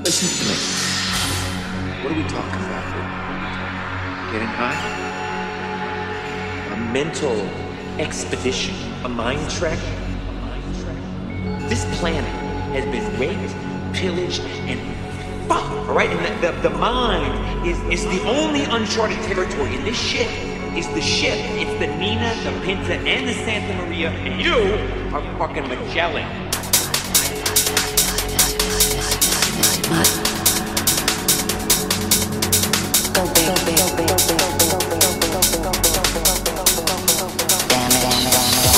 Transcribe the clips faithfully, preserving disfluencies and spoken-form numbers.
Listen to me. What are we talking about here? Getting high? A mental expedition, a mind trek? This planet has been raped, pillaged, and fucked, all right? And the, the, the mind is, is the only uncharted territory, and this ship is the ship. It's the Nina, the Pinta, and the Santa Maria, and you are fucking Magellan. Go big, go big, go big, go big, go big, go big, go big, go big, damn it, damn it, damn it.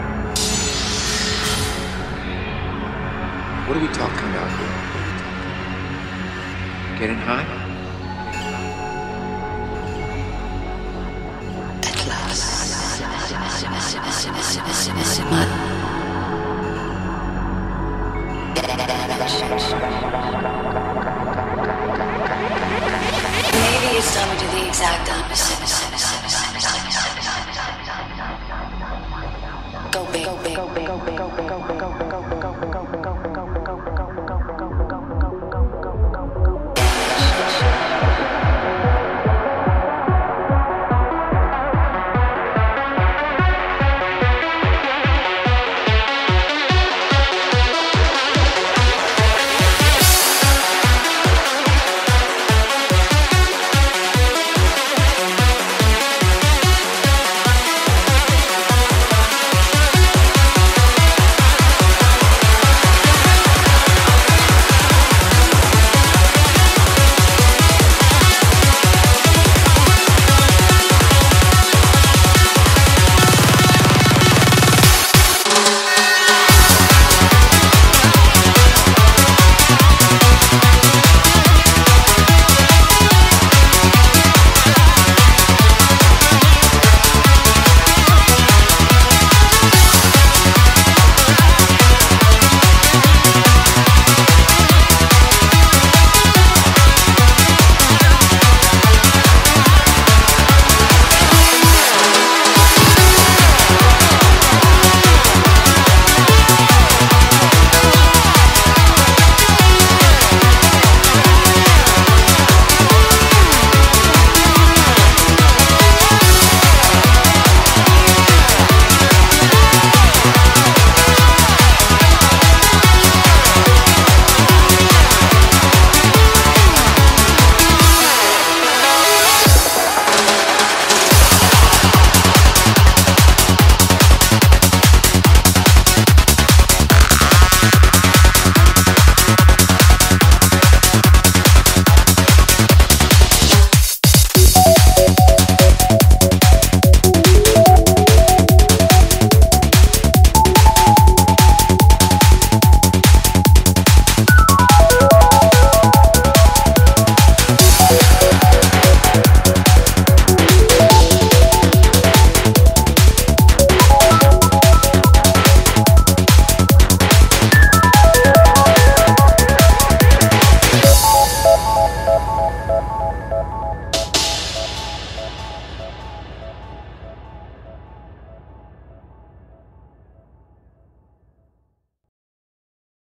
What are we talking about here? Getting high? At last. Maybe it's time to do the exact opposite. Go big, go big, go big, go big, go big, go big, go big, go big, go big, go big.